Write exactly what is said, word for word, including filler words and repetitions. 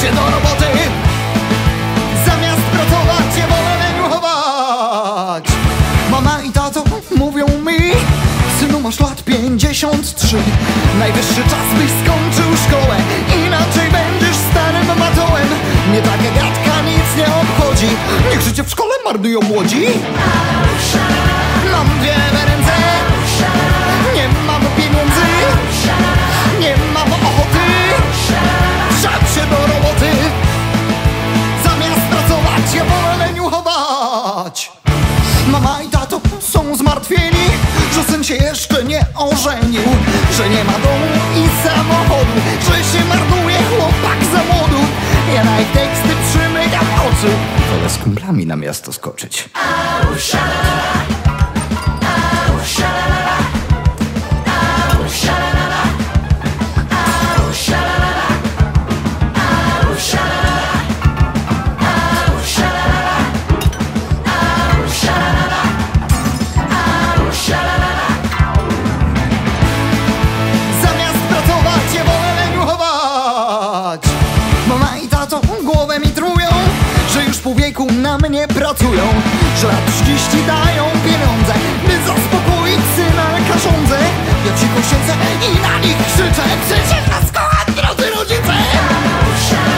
się do roboty. Zamiast pracować, je wolę leniuchować. Mama i tato mówią mi: synu, masz lat pięćdziesiąt trzy. Najwyższy czas, byś skończył szkołę, inaczej będziesz starym matołem. Mnie taka gadka nic nie obchodzi, niech życie w szkole marnują młodzi. Mam wiele ręce, nie mam pieniędzy, nie mam ochoty wsiać się do roboty. Zamiast pracować, ja wolę leniuchować. Mama i tato są zmartwieni, że syn się jeszcze nie ożenił, że nie ma domu i samochodu, że się marnuje chłopak za młodu. Ja na ich teksty przymykam oczy, wolę z kumplami na miasto skoczyć. Mama i tato głowę mi trują, że już pół wieku na mnie pracują, że lat trzydzieści dają pieniądze, by zaspokoić syna kasządzę. Ja cicho siedzę i na nich krzyczę: przecież was kocham, drodzy rodzice!